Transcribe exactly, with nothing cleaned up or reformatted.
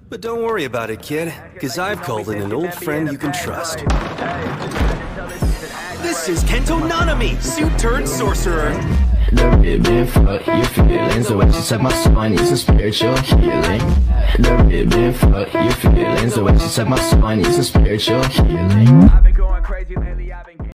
But don't worry about it, kid, because I've called in an old friend you can trust. This is Kento Nanami, suit-turned sorcerer. The ribbon fuck your feelings. The way she suck my soul, I need some spiritual healing. The ribbon fuck your feelings. The way she suck my soul, I need some spiritual healing. I've been going crazy lately.